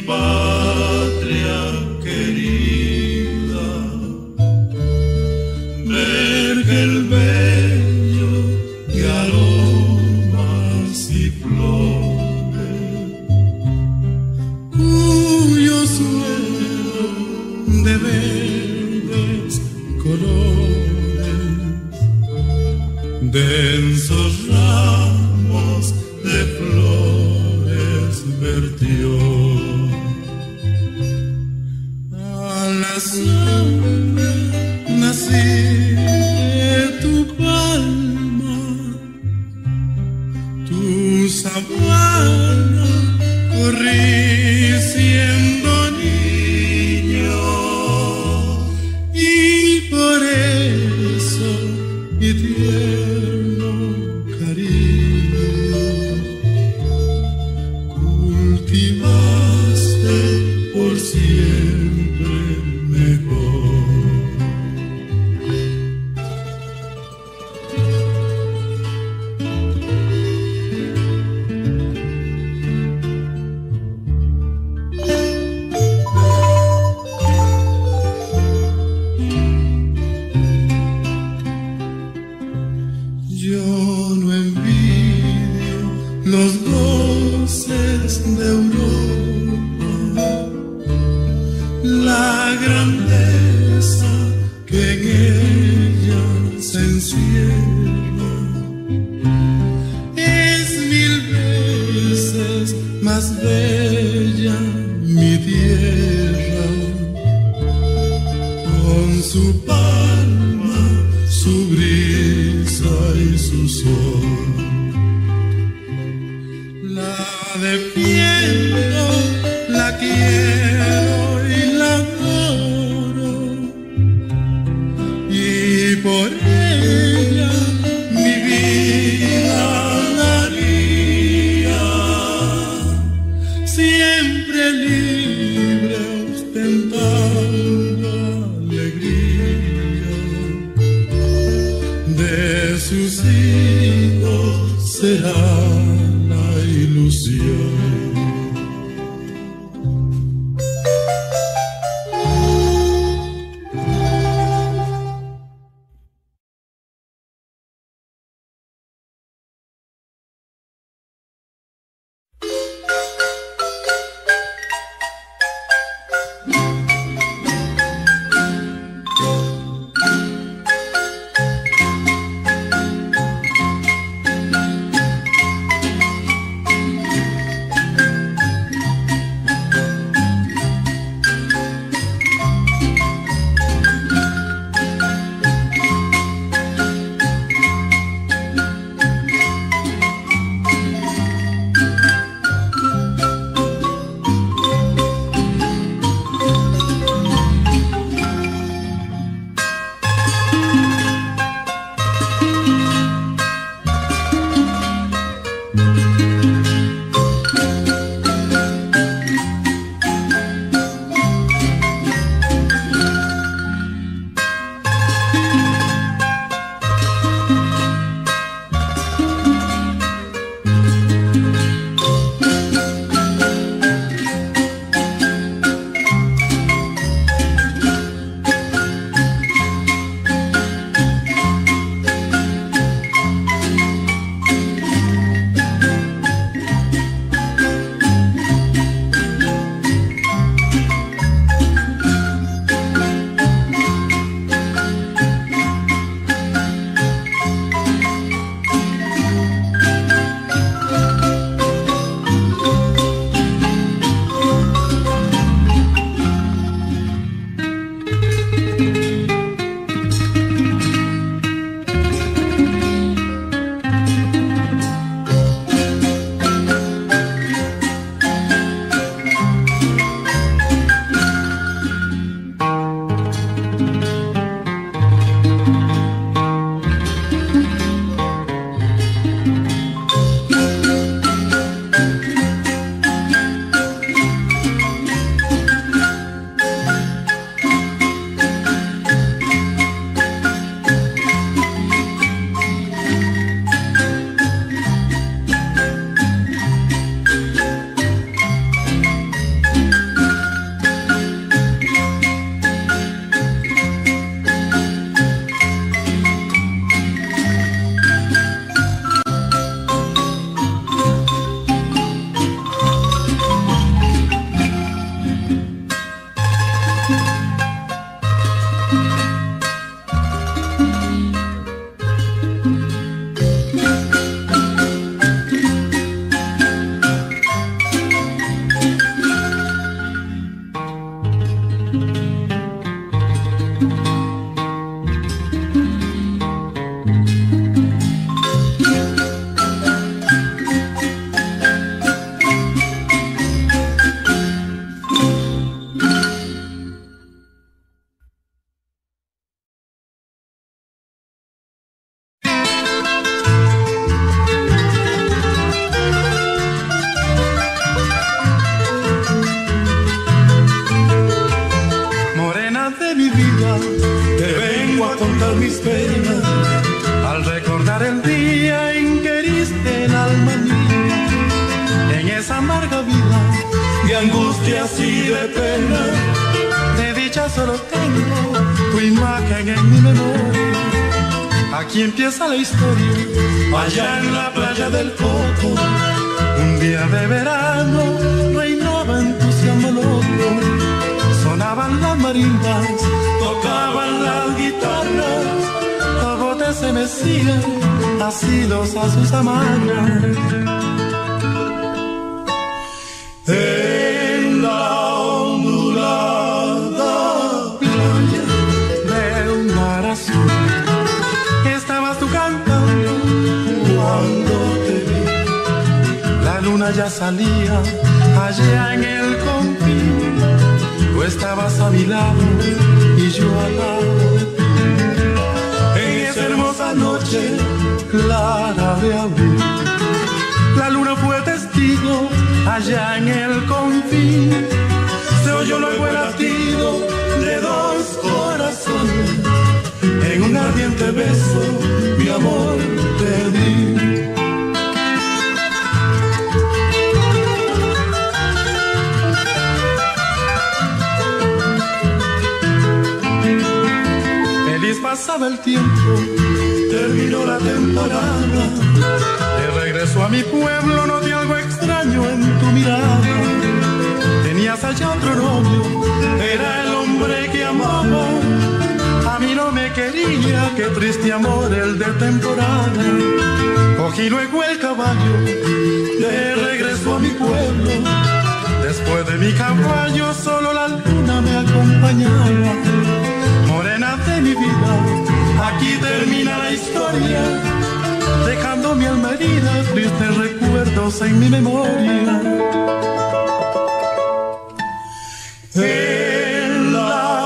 patria querida, vergel bello de aromas y flores, cuyo suelo de verdes colores, densos ramos de flores vertió. A la sombra nací de tu palma, tu sabana corrí siendo niño, y por eso mi tierno cariño cultivaste por siempre mejor. Yo no envidio los goces de Europa, la grandeza que en ella se encierra es mil veces más bella mi tierra, con su palma, su brisa y su sol. La defiendo, la quiero y la adoro, y por ella mi vida daría, siempre libre ostentando alegría, de sus hijos será la ilusión. aumentan mis penas al recordar el día en que heriste el alma mía. En esa amarga vida de angustias y de pena, de dicha solo tengo tu imagen en mi memoria. Aquí empieza la historia, allá en la playa del Coco. Un día de verano reinaba entusiasmo loco. Sonaban las marimbas, tocaban las guitarras, los botes se mecían, asidos a sus amarras. En la ondulada playa de un mar azul estabas tú cantando cuando te vi. La luna ya salía allá en el confín. Tú estabas a mi lado y yo al lado de ti. En esa hermosa noche clara de abril, la luna fue testigo allá en el confín. Se oyó luego el latido de dos corazones. En un ardiente beso, mi amor, te di. Feliz pasaba el tiempo, terminó la temporada. De regreso a mi pueblo noté algo extraño en tu mirada. Tenías allá otro novio, era el hombre que amaba. A mí no me quería, qué triste amor el de temporada. Cogí luego el caballo, de regreso a mi pueblo. Después de mi caballo solo la luna me acompañaba. Morena de mi vida, aquí termina la historia, dejando mi alma herida, tristes recuerdos en mi memoria. En la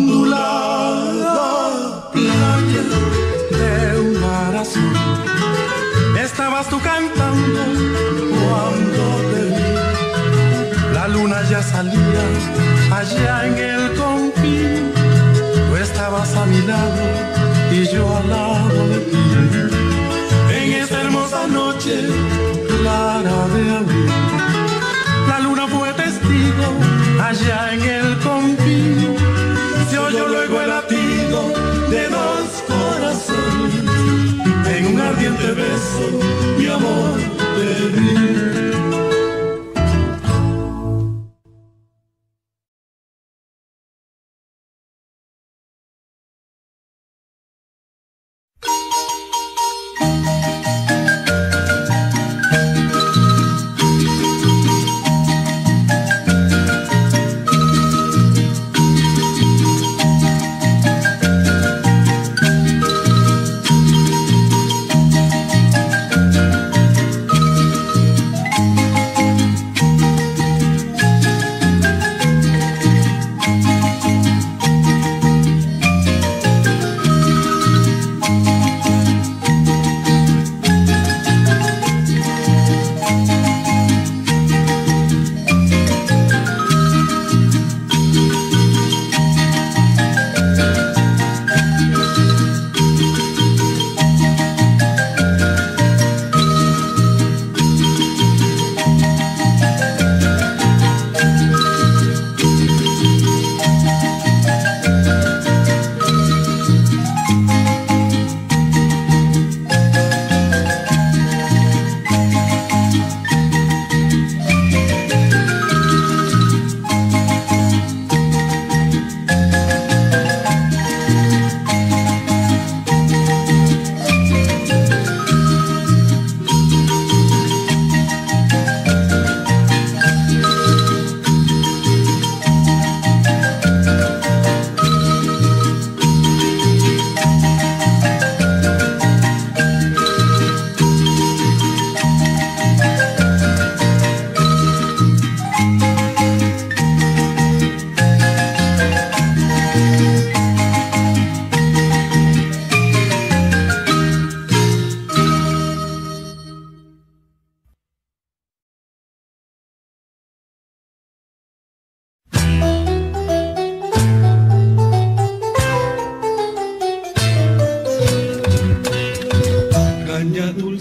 ondulada playa de un mar azul estabas tú cantando cuando te vi. La luna ya salía allá en el confín. Tú estabas a mi lado y yo al lado de ti. En esa hermosa noche clara de abril, la luna fue testigo allá en el confín. Se oyó luego el latido de dos corazones. En un ardiente beso, mi amor, te di.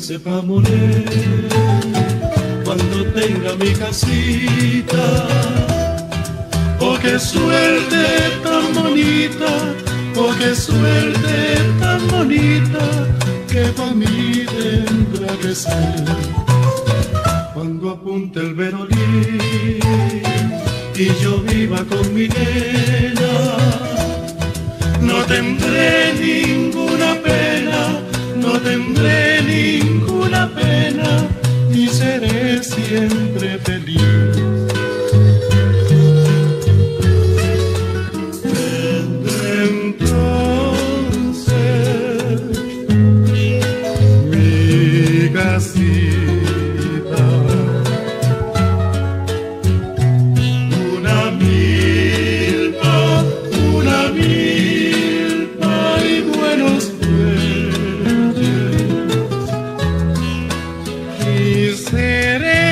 sepa morir cuando tenga mi casita. Oh, qué suerte tan bonita, oh, qué suerte tan bonita, que pa' mí tendrá que ser. Cuando apunte el verolín y yo viva con mi nena, no tendré ninguna pena, no tendré ninguna pena, y seré siempre feliz. Tendré entonces mi casita, una milpa y buenos bueyes, y seré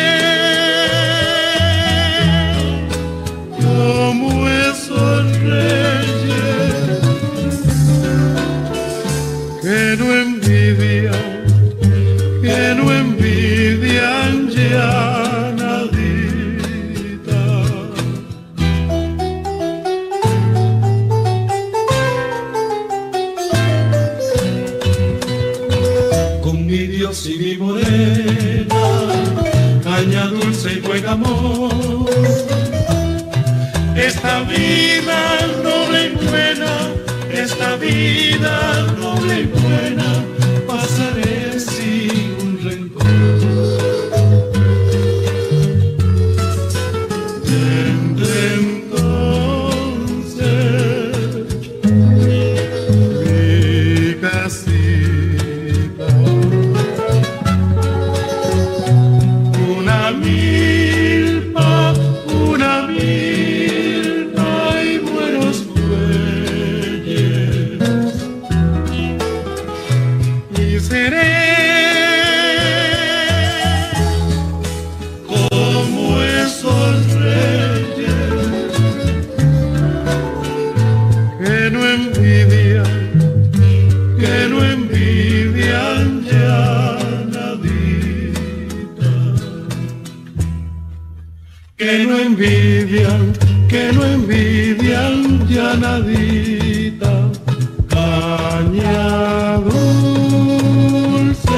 como esos reyes que no envidian ya nadita. Con mi Dios y mi morena, caña dulce y buen amor, esta vida noble y buena, esta vida noble y buena, pasaré sin un rencor. Tendré entonces mi casita, una milpa y buenos bueyes, y seré como esos reyes que no envidian ya nadita, que no envidian ya nadita, caña dulce.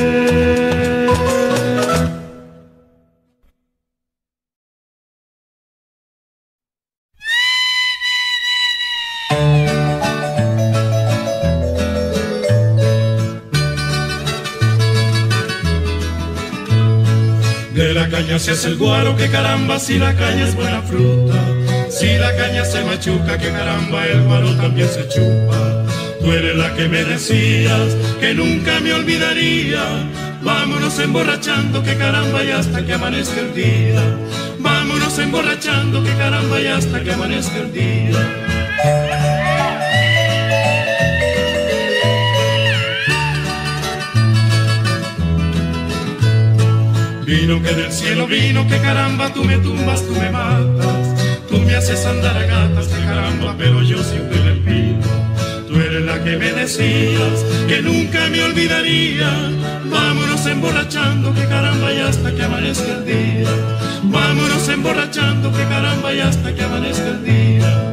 De la caña se hace el guaro, que caramba, si la caña es buena fruta. Si la caña se machuca, que caramba, el guaro también se chupa. Tú eres la que me decías que nunca me olvidaría. Vámonos emborrachando, que caramba, y hasta que amanezca el día. Vámonos emborrachando, que caramba, y hasta que amanezca el día. Vino que del cielo vino, que caramba, tú me tumbas, tú me matas, tú me haces andar a gatas, que caramba, pero yo siempre le pido. Tú eres la que me decías que nunca me olvidaría. Vámonos emborrachando, que caramba, y hasta que amanezca el día. Vámonos emborrachando, que caramba, y hasta que amanezca el día.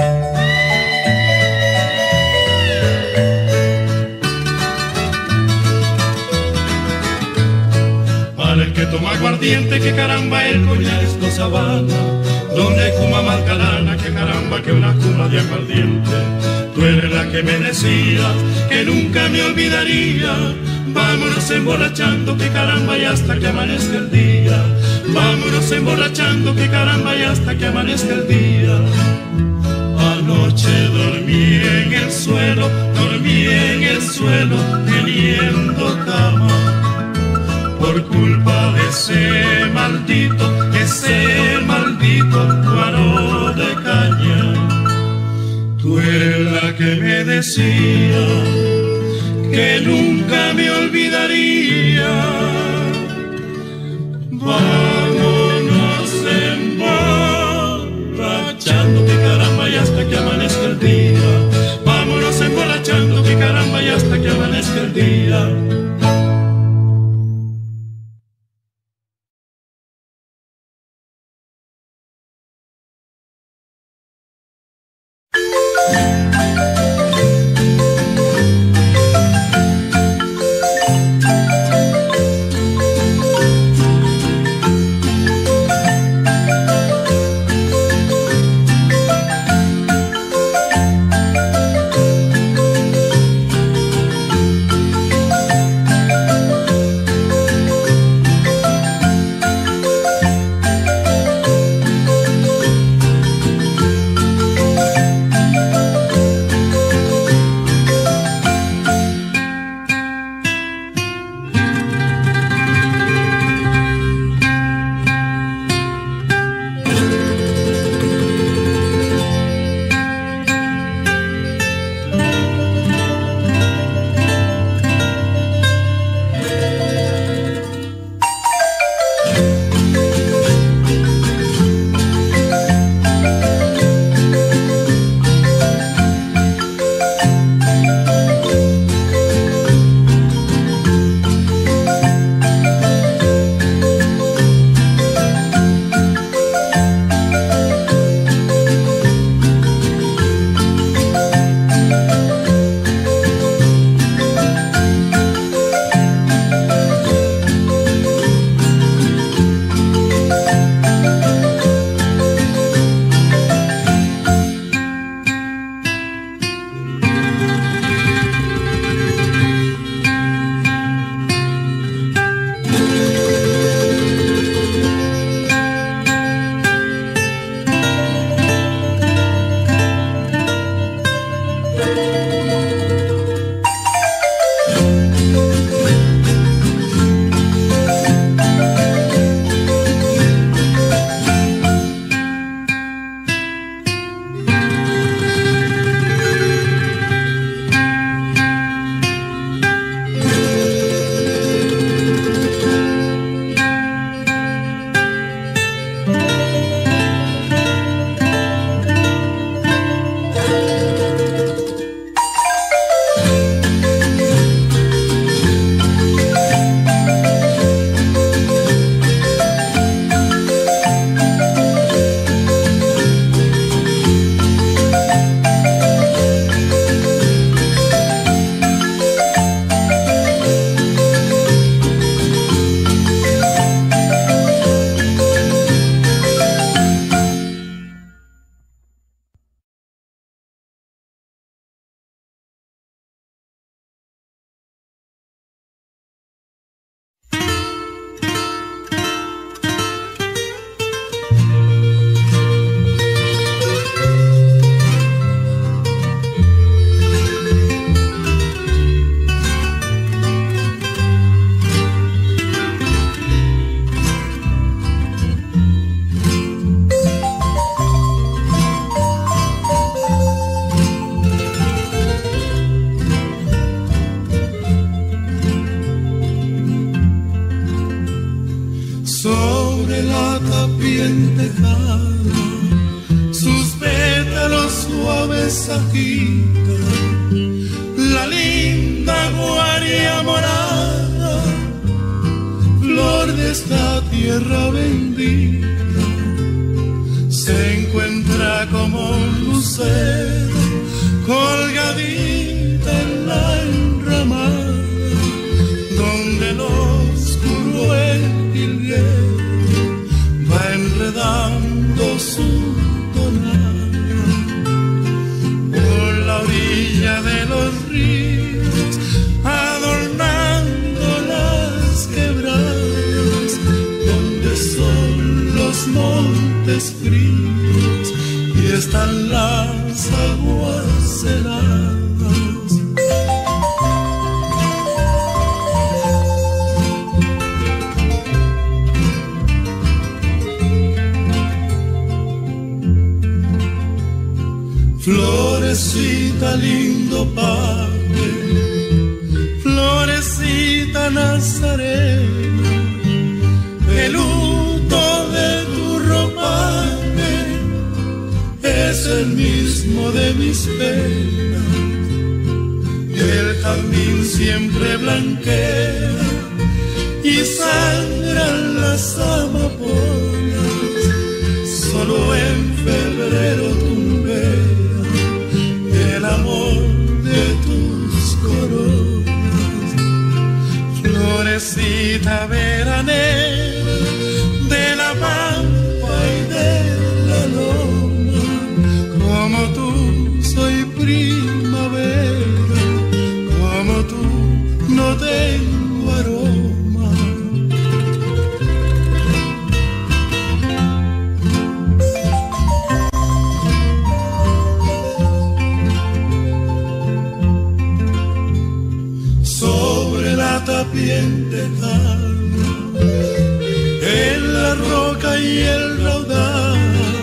El que toma aguardiente, que caramba, el coñac es cosa vana. Donde hay cuma marcalana, que caramba, que una cuma de aguardiente. Tú eres la que me decías que nunca me olvidaría. Vámonos emborrachando, que caramba, y hasta que amanezca el día. Vámonos emborrachando, que caramba, y hasta que amanezca el día. Anoche dormí en el suelo, teniendo cama, por culpa de ese maldito guaro de caña. Tú eres la que me decía que nunca me olvidaría. Vámonos emborrachando, que caramba, y hasta que amanezca el día. Vámonos emborrachando, que caramba, y hasta que amanezca el día. la tapia entejada, sus pétalos suaves agita la linda guaria morada, flor de esta tierra bendita. Se encuentra como un lucero colgadita en la enramada, donde el oscuro jilguero va enredando su tonada. Por la orilla de los ríos, adornando las quebradas, donde son los montes fríos y están las aguas heladas. Florecita lindo padre, florecita nazarena, el luto de tu ropaje es el mismo de mis penas. El jazmín siempre blanquea y sangran las amapolas, solo en febrero tumbea el amor de tus coronas. Florecita veranera de la pampa y de la loma, como tú soy primavera, como tú no tengo aroma. Tapia entejada, en la roca y el raudal,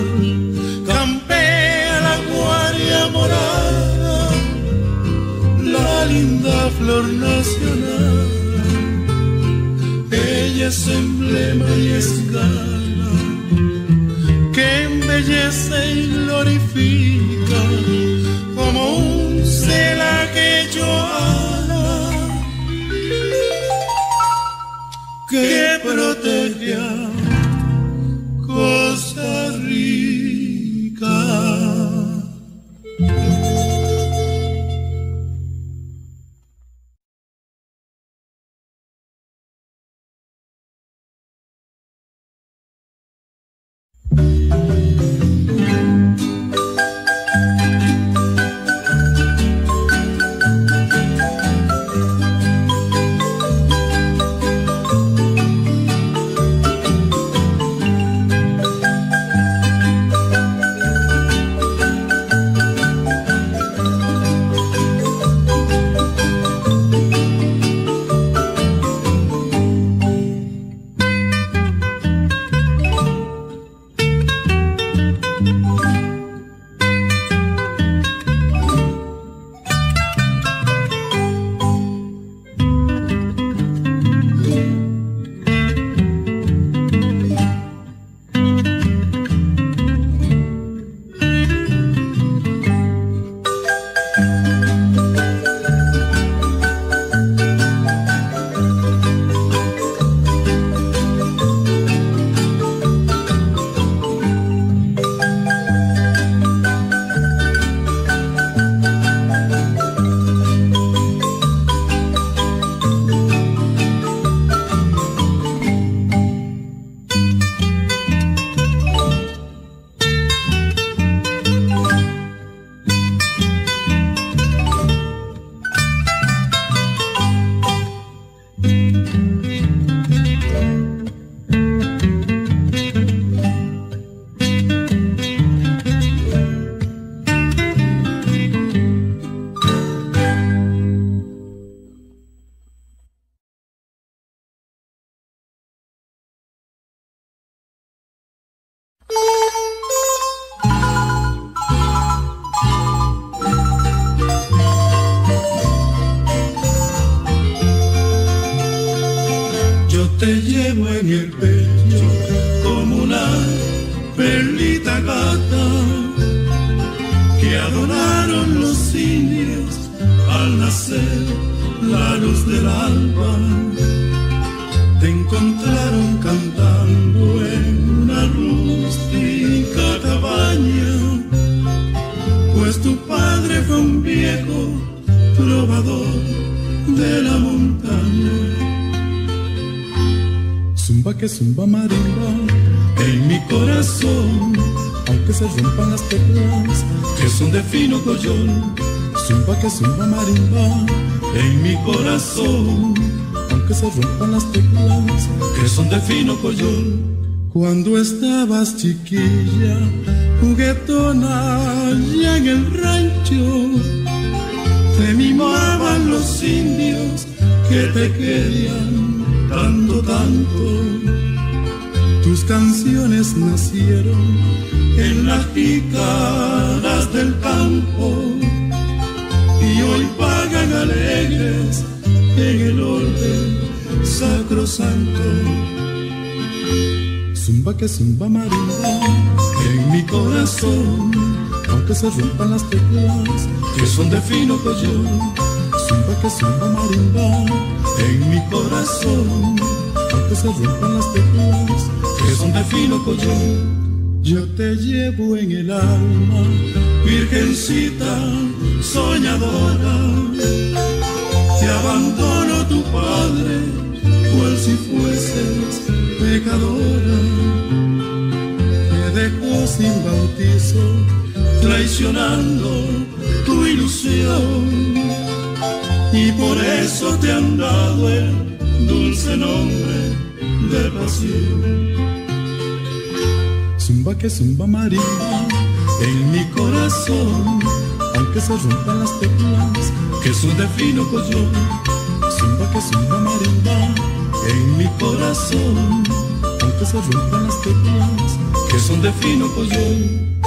campea la guaria morada, la linda flor nacional. Ella es emblema y escala que embellece y glorifica como un celaqueyoala que protege a Costa Rica. te llevo en el pecho perlita gata que adoraron los indios al nacer la luz del alba. Te encontraron cantando en una rústica cabaña, pues tu padre fue un viejo trovador de la montaña. Zumba que zumba marimba en mi corazón, aunque se rompan las teclas que son de fino collón. Zumba que zumba marimba en mi corazón, aunque se rompan las teclas que son de fino collón. Cuando estabas chiquilla, juguetona allá en el rancho, te mimaban los indios que te querían tanto, tanto. Tus canciones nacieron en las jícaras del campo y hoy vagan alegres en el orden sacrosanto. Zumba que zumba marimba en mi corazón, aunque se rompan las teclas que son de fino collón. Zumba que zumba marimba en mi corazón, aunque se rompan las teclas que son de fino collón. Yo te llevo en el alma, virgencita soñadora. Te abandono tu padre, cual si fueses pecadora. Te dejo sin bautizo, traicionando tu ilusión, y por eso te han dado el dulce nombre de pasión. Zumba que zumba marimba en mi corazón, aunque se rompan las teclas que son de fino collón. Zumba que zumba marimba en mi corazón, aunque se rompan las teclas que son de fino collón.